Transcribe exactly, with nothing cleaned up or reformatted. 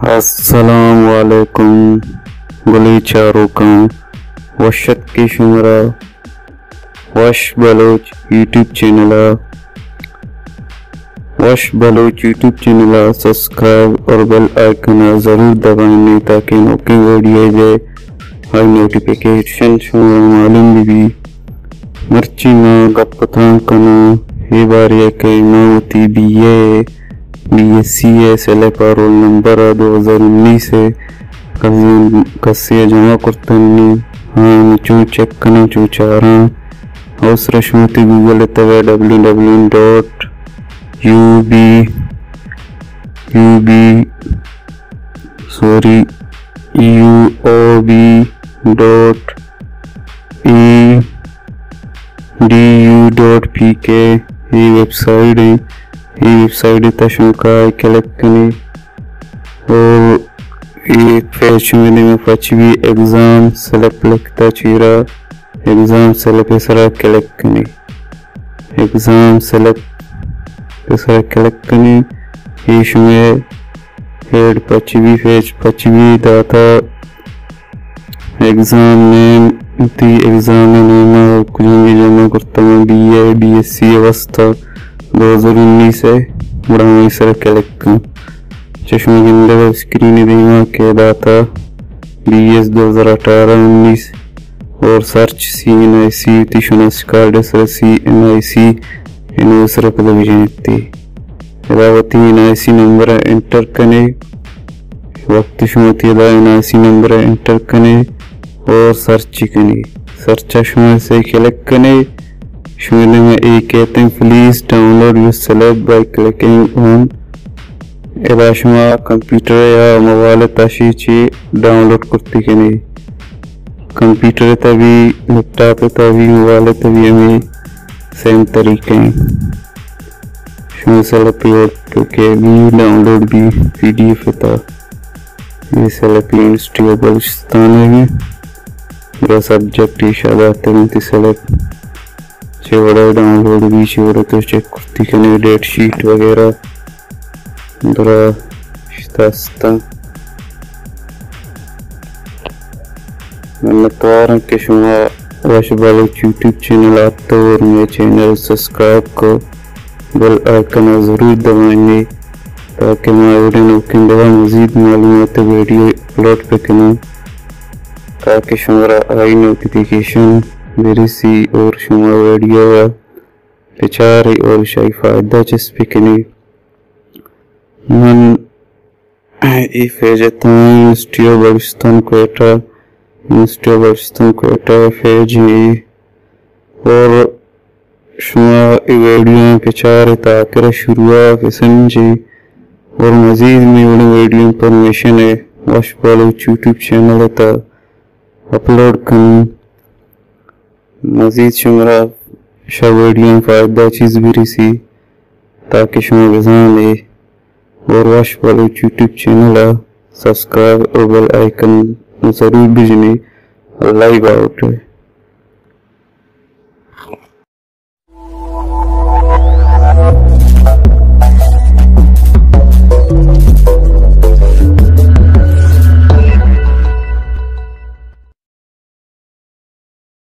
अस्सलाम वालेकुम गुली चारों काम वशत की शुमरा Wash Baloch YouTube channel Wash Baloch YouTube channel subscribe और बेल आइकन ज़रूर दबाएं ताकि नौकी वीडियो जे हाई नोटिफिकेशन शुमरा मालूम भी मर्ची में गपतां कना ये बार ये के नौती B A B S C S L पर रोल नंबर दो हज़ार उन्नीस है कसिया जमा करतनी हाँ चू चेक करना चू चारा हाउस रश्मती गूगल तवे W W dot U B U B sorry U O B dot E D U dot P K ये वेबसाइट है ये वेबसाइट तशुका कलेक्टनी और ये पेज में पचवी एग्जाम सेलेक्ट लिखता चीरा एग्जाम सेलेक्ट सरा कलेक्टनी एग्जाम सेलेक्ट सरा कलेक्टनी ये शुमे हेड पचवी पेज पचवी दाता एग्जाम नेम ती एग्जाम नेम कुछ भी जमा करता हूँ B A B S C अवस्था दो हज़ार उन्नीस है बड़ा सर कलेक्ट चश्मे के स्क्रीन देगा के दाता बी एस दो हज़ार अठारह उन्नीस और search C N I C तिशुनस card sir C N I C इन सर पदविजन यदावती N I C number enter कने वक्त शुमती यदा N I C number enter कने और सर्च कने सर्च शुमा से कलेक्ट कने शुमाने में एक कहते हैं please download your select by clicking on इलाशमा कंप्यूटर या मोबाइल ताशीची डाउनलोड करती के नहीं कंप्यूटर तभी लैपटॉप तभी मोबाइल तभी हमें सेम तरीके हैं शुमा सेलेक्ट क्योंकि भी डाउनलोड भी पीडीएफ था ये सेलेक्ट यूनिवर्सिटी ऑफ बलूचिस्तान है मेरा सब्जेक्ट इशादा तरीके सेलेक्ट बड़ा डाउनलोड भी चाहिए तो चेक करती के डेट शीट वगैरह दरा शिस्ता मैं तवार के शुमा वश बलोच यूट्यूब चैनल आता और मेरे चैनल सब्सक्राइब को बेल आइकन ज़रूर दबाएंगे ताकि मैं वीडियो के दवा मज़ीद मालूमात वीडियो अपलोड पे करूँ ताकि शुमारा आई नोटिफिकेशन मेरी सी और शुमा वीडियो बेचारे और शाही फायदा चस्पिकनी मन ई फेजता university of Balochistan Quetta university of Balochistan Quetta फेज है और शुमा वीडियो बेचारे ताकि शुरुआत समझे और मजीद में वीडियो इंफॉर्मेशन है वश बलोच यूट्यूब चैनल था अपलोड कर मजीद शुमरा शा वीडियो फायदा चीज़ भी रही ताकि शुमा गजान ले और Wash Baloch YouTube channel subscribe और बेल आइकन ज़रूर भेजने लाइव आउट है।